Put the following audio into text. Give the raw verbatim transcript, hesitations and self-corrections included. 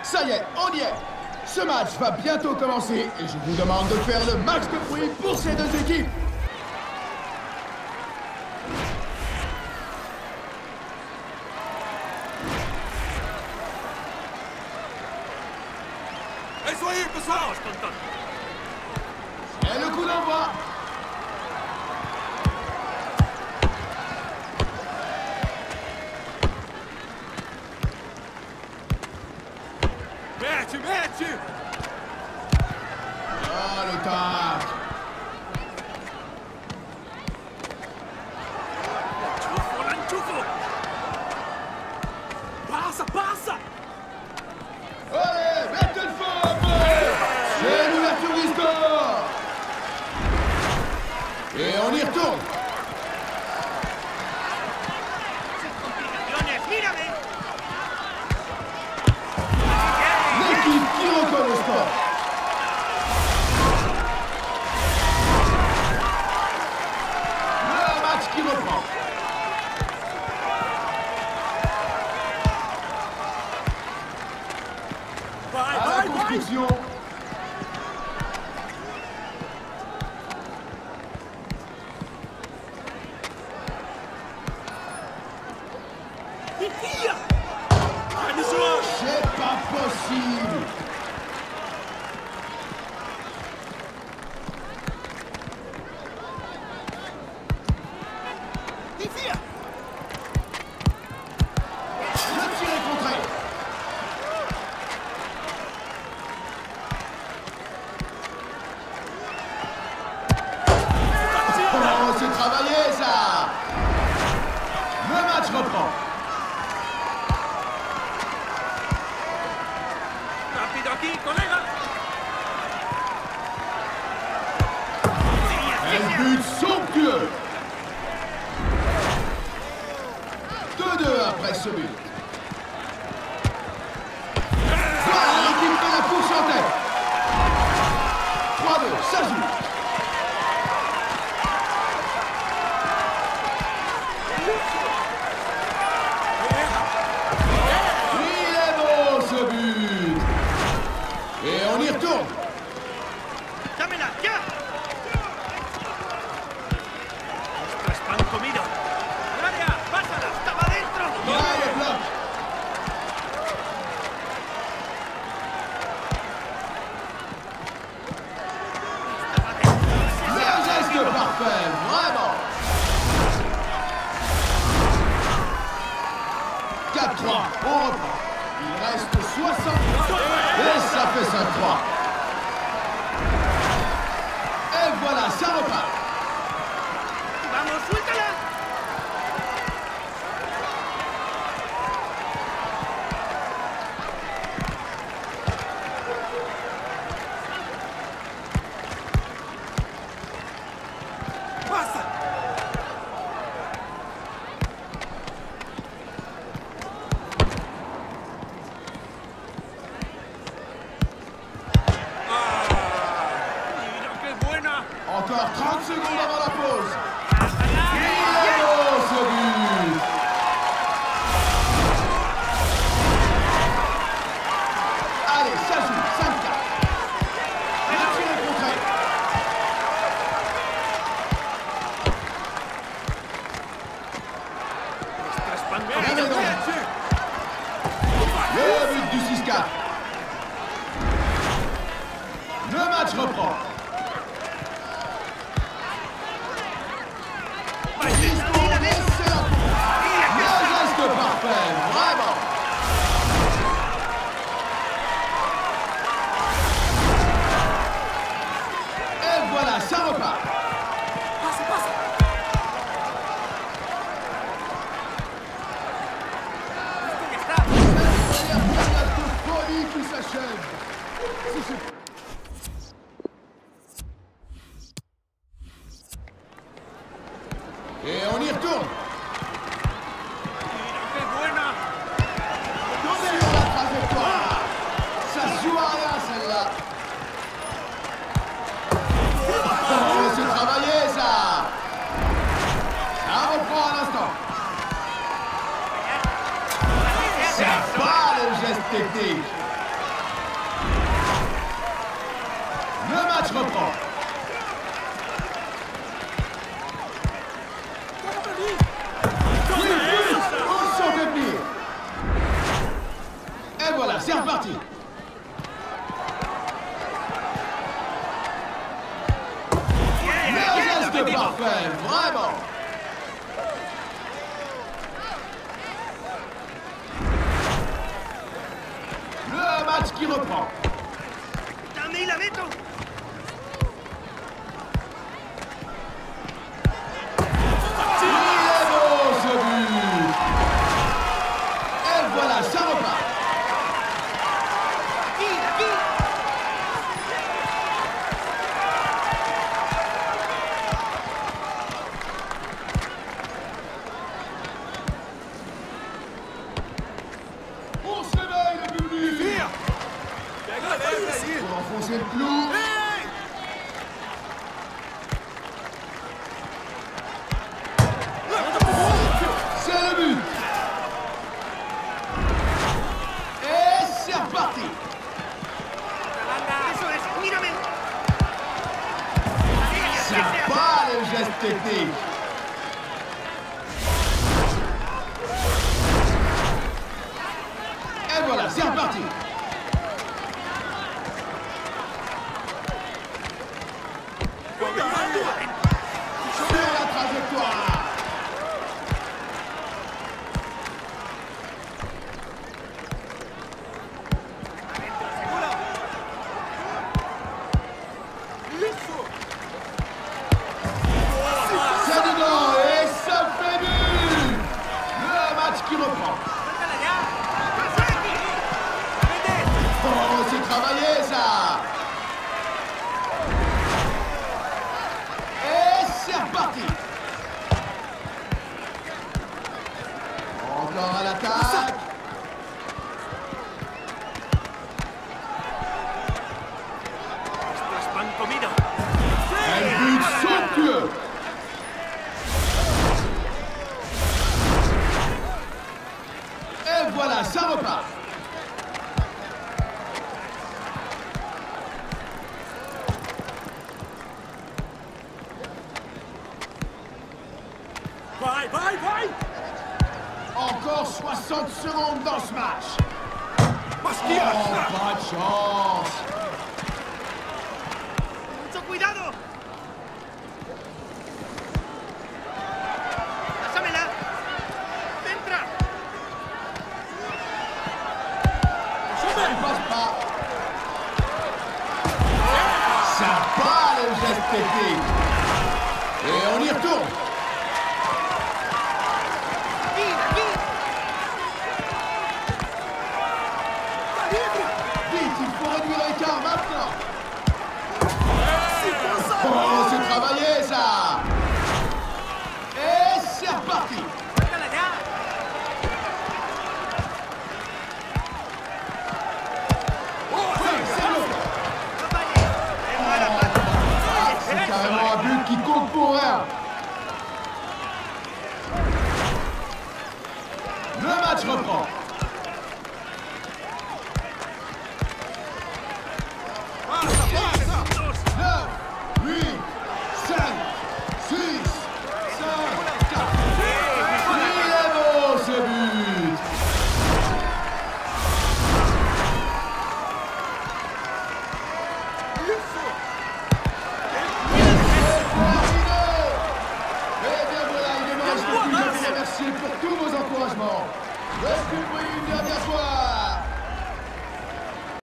Ça y est, on y est. Ce match va bientôt commencer et je vous demande de faire le max de bruit pour ces deux équipes. Et le coup d'envoi. Mete, mete! Ah, le tac. L'enchufo, l'enchufo! Passa, passa! Allez, mettez le feu un peu. C'est l'ouverture du score. Et on y retourne. L'équipe qui recolle le sport. Le match qui reprend. À la construction. C'est pas possible. Le tir est contré. Oh, c'est travaillé ça. Le match reprend. Un but somptueux. deux deux après ce but. Voilà, l'équipe fait la course en tête. trois deux, ça joue. Il est beau ce but. Et on y retourne. ¡Dámela, ya! ¡Ostras, pan comido! ¡Área, pásala! ¡Estaba dentro! Là, les blocs. Le geste parfait, vraiment. quatre trois, on reprend. Il reste soixante. Et ça fait cinq trois. Et voilà, ça repart. ¡Vamos, suéltala! ¡Pasa! ¡Mira qué buena! Encore trente secondes avant la pause. Il est beau ce but. Allez, ça joue, cinq quatre. Le tir est contré. ¡Ostras, pan Bien comido! raison. Le but du six quatre. Le match reprend. Discours excellent. Le geste parfait, vraiment. Et voilà, ça repart. ¡Pasa, pasa! ¡Esto ya está! Cette première période de folie qui s'achève. Si, si. Et on y retourne. ¡Mira qué buena! Sur la trajectoire. Ça se joue à rien celle-là. Oh, c'est travaillé ça. Ça reprend à l'instant. Ça part le geste technique. match reprend. Oui, oui, on s'en fait venir. Et voilà, c'est reparti. Le geste parfait, vraiment. Le match qui reprend. Dammi la meto. Il est beau ce but. Et voilà, ça repart. On se réveille le public. Pour enfoncer le clou. C'est le but. Et c'est reparti. Eso es, mírame. C'est pas le geste technique. Et voilà, c'est reparti. Sur la trajectoire. C'est dedans et ça fait but. Le match qui reprend. Oh, c'est travaillé ça. Et c'est reparti. Encore à l'attaque. Esto es pan comido. Un but somptueux. Et voilà, ça repart. Vai, vai, vai. Encore soixante secondes dans ce match. Mas Oh, que hacha. pas de chance. Mucho cuidado. Pásamela. Entra. Ça ne passe pas. Ça bat le geste technique. Et on y retourne. Vite, il faut réduire l'écart maintenant. Oh, c'est travaillé ça. Et c'est reparti. Sácala ya. Oui, c'est le fait. No falles. Es mala pata. Ah, c'est carrément un but qui compte pour rien. Le match reprend. neuf, huit, cinq, six, cinq, quatre. Il est beau ce but. Et bien voilà, il est match de plus jamais remercié pour tous vos encouragements. Est-ce que vous voyez une dernière fois?